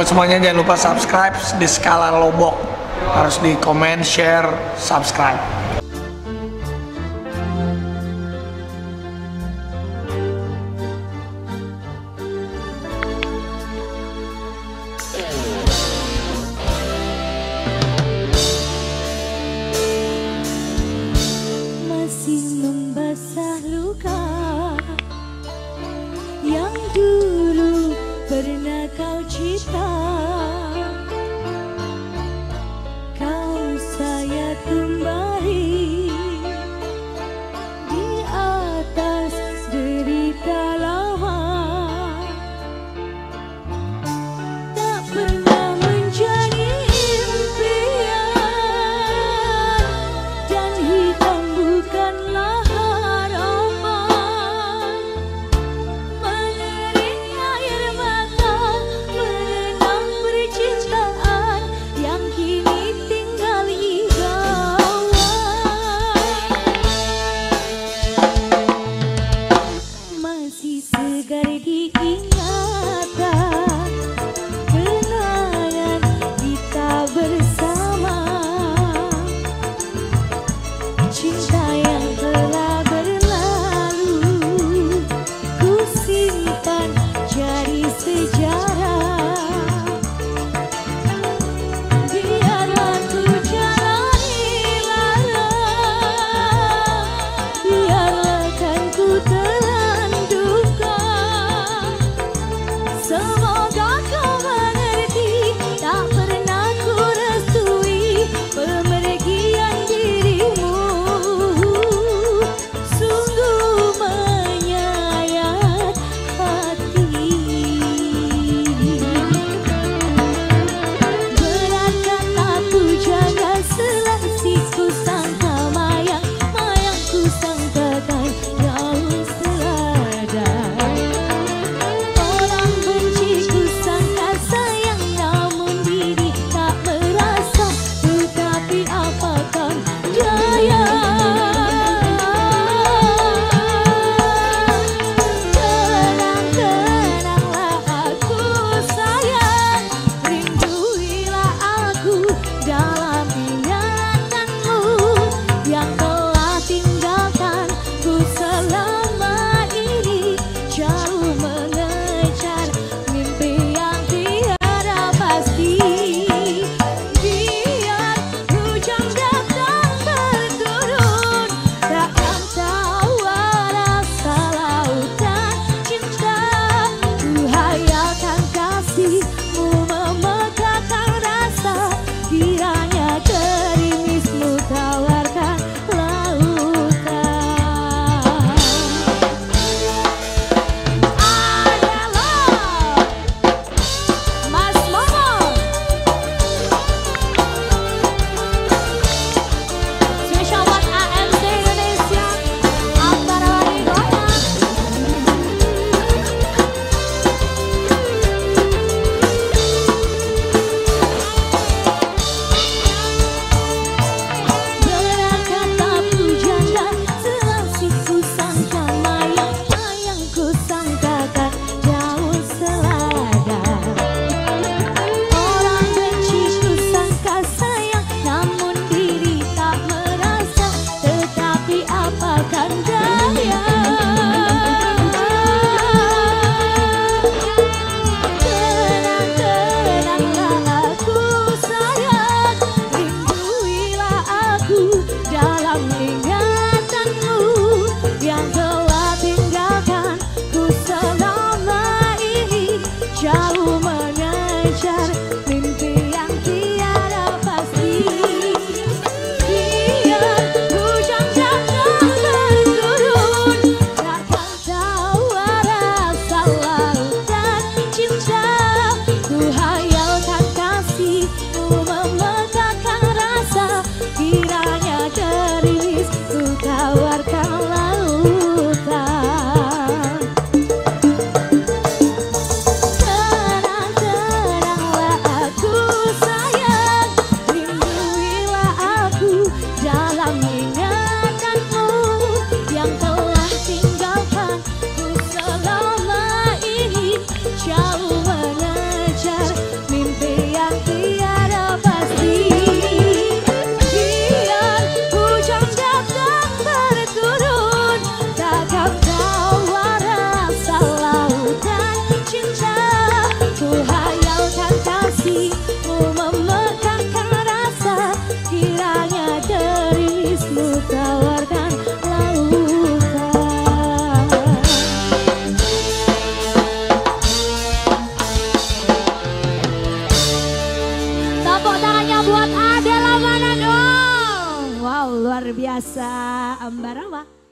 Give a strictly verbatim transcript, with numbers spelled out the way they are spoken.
Buat semuanya jangan lupa subscribe di Skala Lombok. Harus di komen, share, subscribe. Masih membasah luka yang dulu pernah kau cita, kau sayat kembali di atas derita lama. Tak pernah menjadi impian dan hitam bukanlah harapan. Mengering air mata menenang percintaan yang kini tinggal ibawan. Masih segar diingatan kenangan kita bersama, cinta yang telah berlalu ku simpan jadi sejarah. Biarlah ku jalani lara, biarlah kan ku telan duka. Semoga kau mengerti, tak pernah ku restui pemergian dirimu. luar biasa Ambarawa.